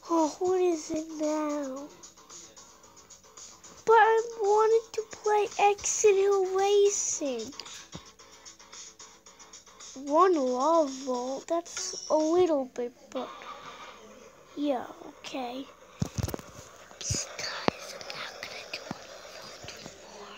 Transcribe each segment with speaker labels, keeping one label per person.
Speaker 1: Oh, what is it now? But I wanted to play Exit Hill Racing. One level, that's a little bit, but yeah, okay. Guys, I'm not gonna do it anymore.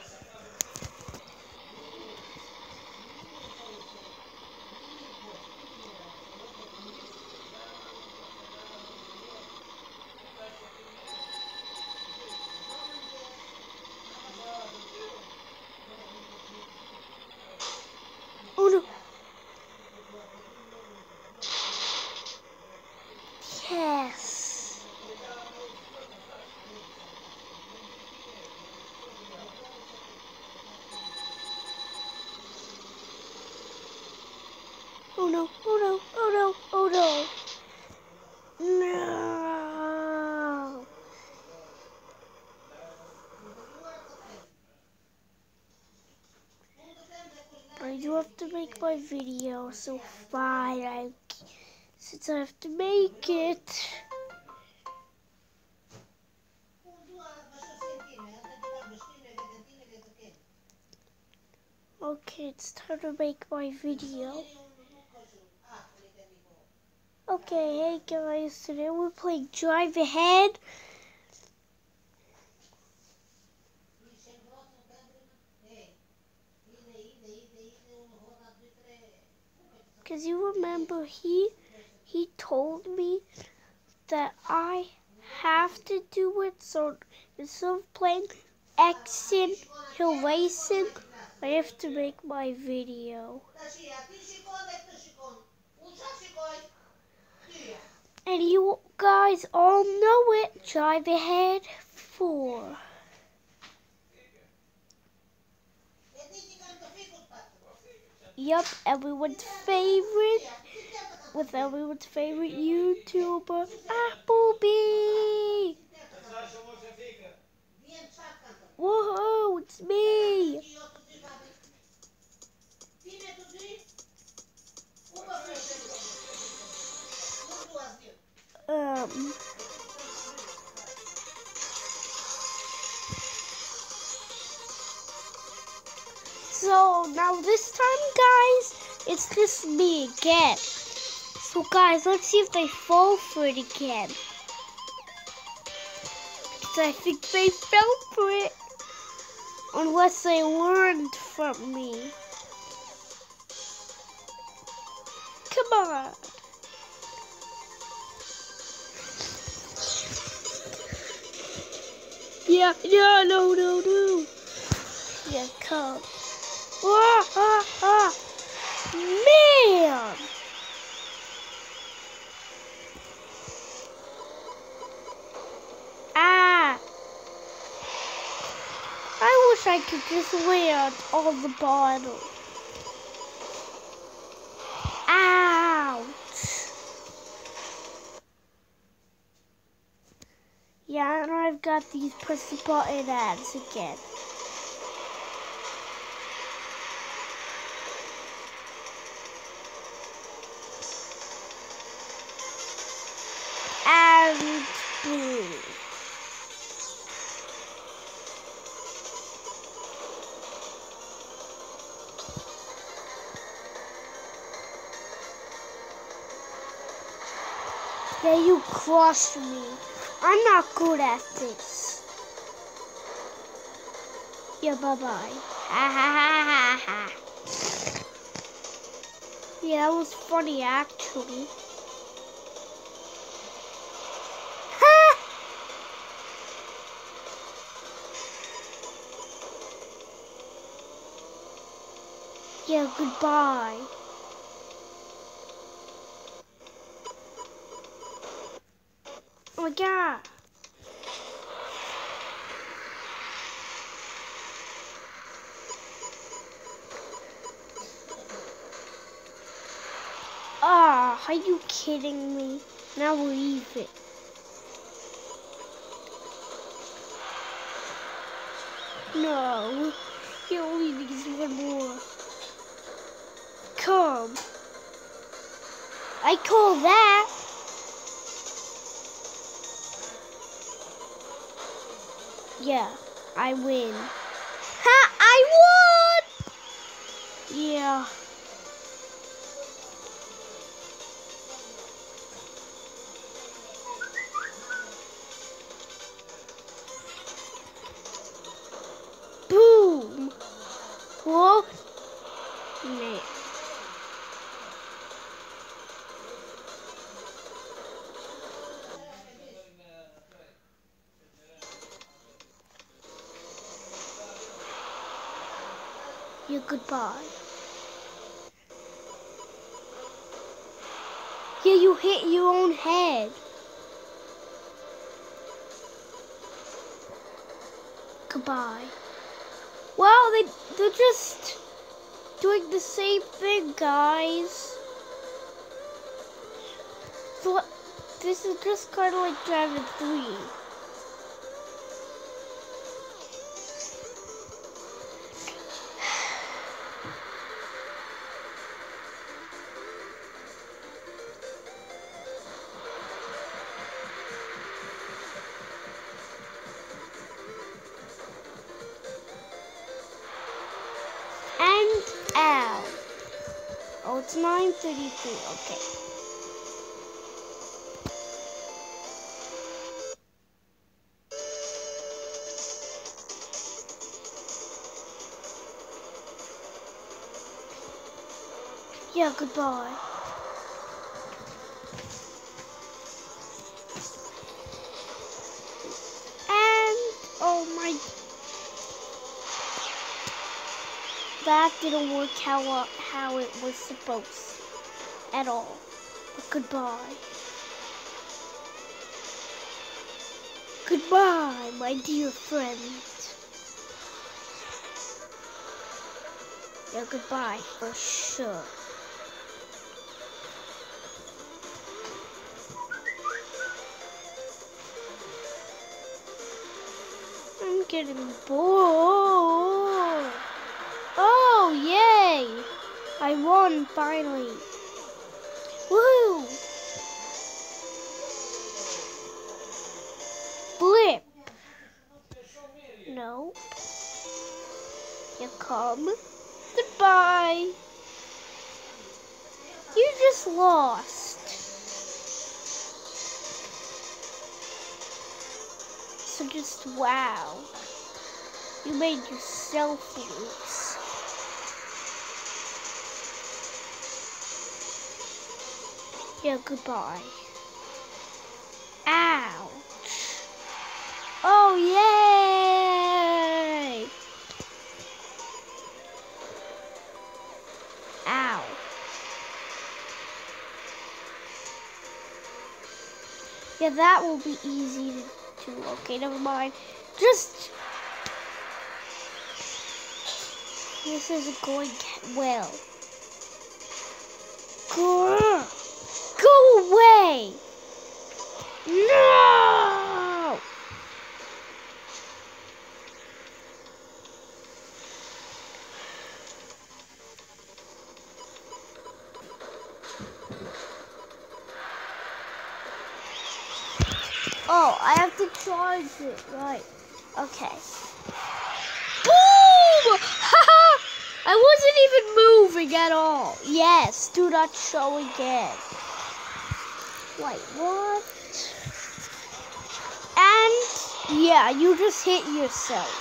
Speaker 1: Oh no. Yes. Oh no, oh no, oh no, oh no. No. I do have to make my video, so fine, since I have to make it. Okay, it's time to make my video. Okay, hey guys, today we're playing Drive Ahead. Because you remember he told me that I have to do it, so instead of playing Exit Hill Racing, I have to make my video. And you guys all know it, Drive Ahead 4. Yup, everyone's favorite, with everyone's favorite YouTuber, Applebee. Woohoo, it's me. So now this time, guys, it's just me again. So guys, let's see if they fall for it again. Because I think they fell for it. Unless they learned from me. Come on. Yeah, no. Yeah, come. Man! I wish I could just land on the bottom. Ouch! Yeah, and I've got these press the button ads again. And boom. Yeah, you crushed me. I'm not good at this. Yeah, bye-bye. Ha ha ha ha ha. Yeah, that was funny actually. Ha! Yeah, goodbye. Oh my god. Ah, are you kidding me? Now leave it. No, he only needs one more. Come. I call that. Yeah, I win. Ha! I won! Yeah. Boom! Whoa! Man. Yeah, goodbye. Yeah, you hit your own head. Goodbye. Wow, they're just doing the same thing, guys. So this is just kind of like Dragon 3. And ow. Oh, it's 9:33. Okay. Yeah, goodbye. And oh my, that didn't work how it was supposed at all. But goodbye. Goodbye, my dear friend. Yeah, goodbye for sure. I'm getting bored. Oh, yay! I won finally. Woohoo! Blip. No. You come. Goodbye. You just lost. So just wow. You made yourself lose. Yeah, goodbye. Ouch. Oh, yay! Ow. Yeah, that will be easy to do. Okay, never mind. Just... This isn't going well. Go away! No! Oh, I have to charge it, right. Okay. Boom! Haha! I wasn't even moving at all. Yes, do not show again. Wait, what? And, yeah, you just hit yourself.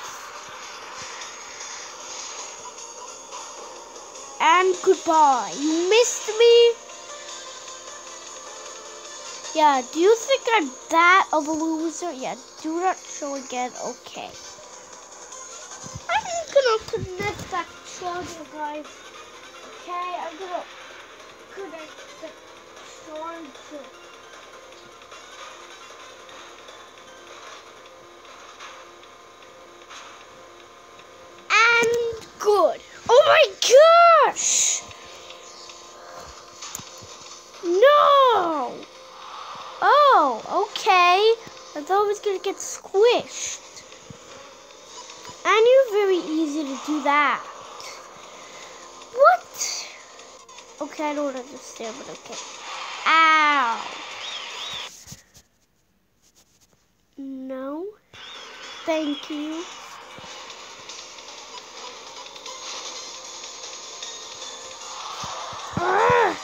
Speaker 1: And goodbye. You missed me? Yeah, do you think I'm that of a loser? Yeah, do not show again. Okay. I'm gonna connect that charger, guys. Okay, I'm gonna connect the charger. And good. Oh my gosh! No! Oh, okay. I thought I was gonna get squished. I knew very easy to do that. What? Okay, I don't understand, but okay. Ow. No. Thank you. Ah!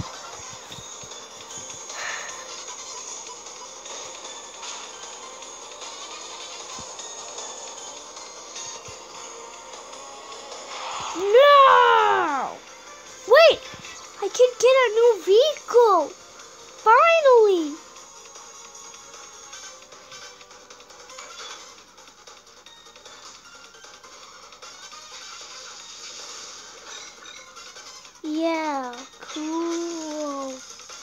Speaker 1: No! Wait! I can get a new vehicle! Finally! Yeah, cool.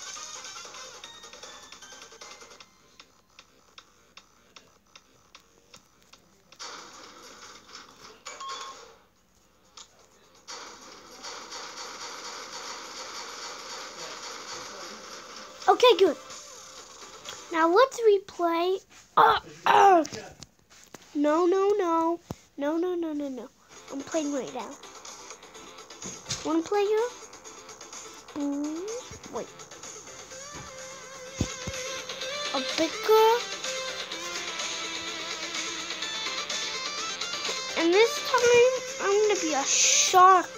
Speaker 1: Okay, good. Now let's replay. No, no, no. No, no, no, no, no. I'm playing right now. Wanna play here? Wait. A bigger. And this time, I'm gonna be a shark.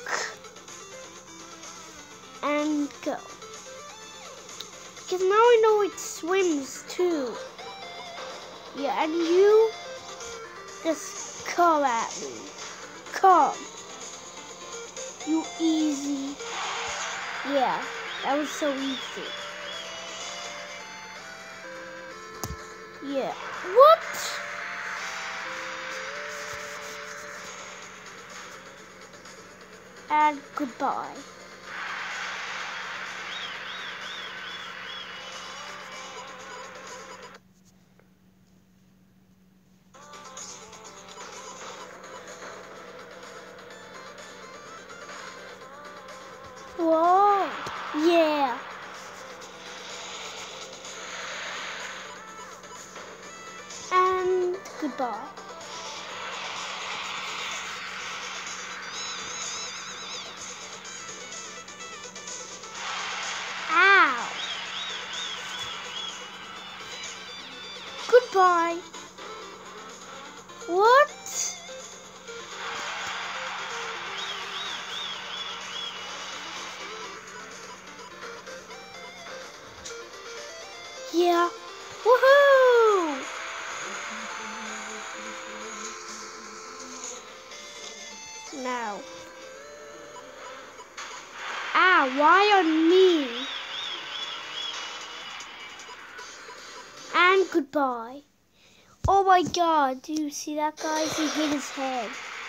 Speaker 1: And go. Because now I know it swims too. Yeah, and you just come at me. Come. You easy. Yeah, that was so easy. Yeah. What? And goodbye. Whoa. Yeah. And goodbye. Ow. Goodbye. What? Yeah. Woohoo! Now. Ah, why on me? And goodbye. Oh my god, do you see that, guys? He hit his head.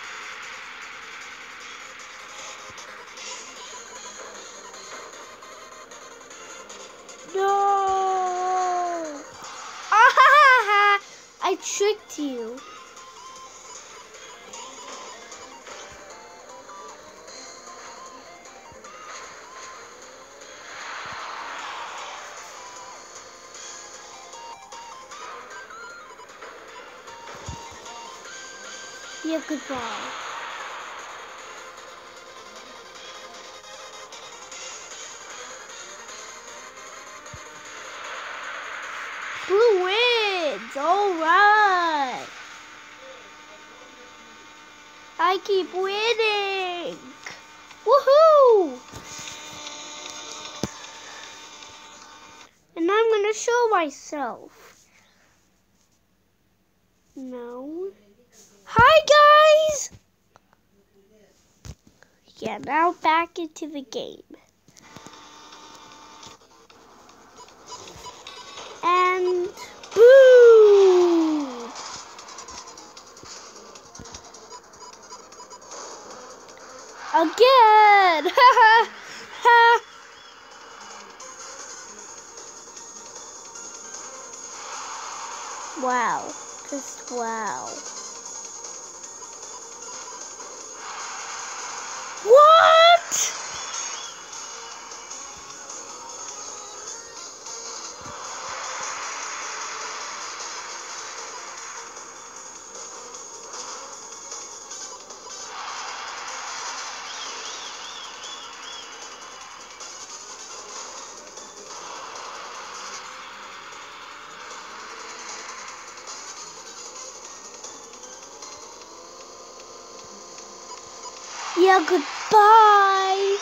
Speaker 1: No! Ah, I tricked you. Yeah, goodbye. Blue wins! Alright! I keep winning! Woohoo! And I'm gonna show myself. No. Hi guys! Yeah, now back into the game. And boom! Again! Wow. Just wow. What? Yeah, goodbye.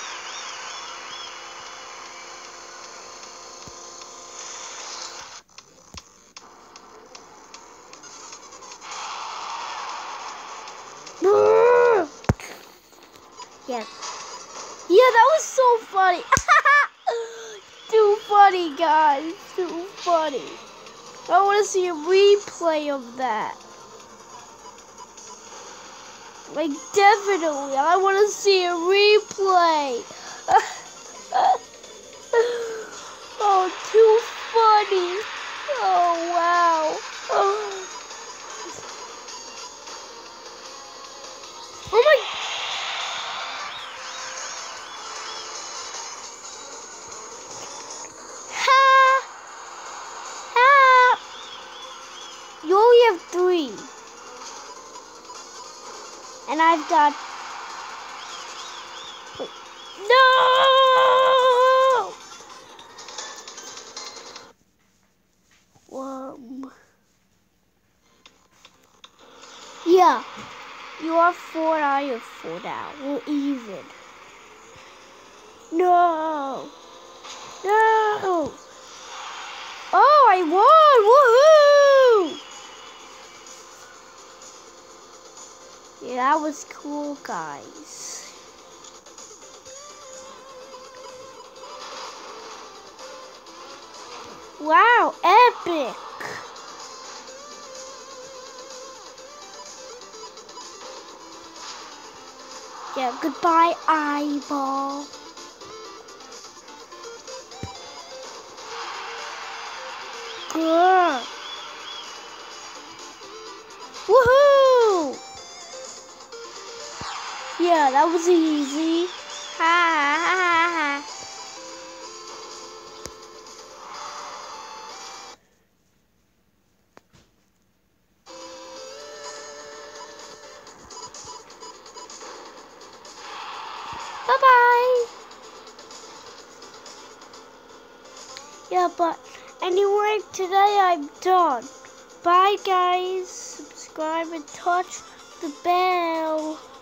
Speaker 1: Yes. Yeah, that was so funny. Too funny, guys. Too funny. I want to see a replay of that. Like, definitely. I want to see a replay. Oh, too funny. Oh, wow. Oh my. Ha! Ha! You only have 3. And I've got. No! Yeah. You are 4, I have 4 now. We're even. No! No! Oh, I won! Woohoo! Yeah, that was cool, guys. Wow, epic! Yeah, goodbye, eyeball. Good. Woohoo! Yeah, that was easy. Ha ha ha ha. Bye-bye. Yeah, but anyway, today I'm done. Bye, guys. Subscribe and touch the bell.